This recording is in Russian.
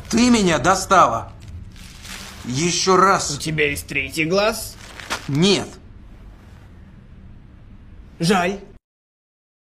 Ты меня достала. Еще У раз. тебя есть третий глаз? Нет. Жаль.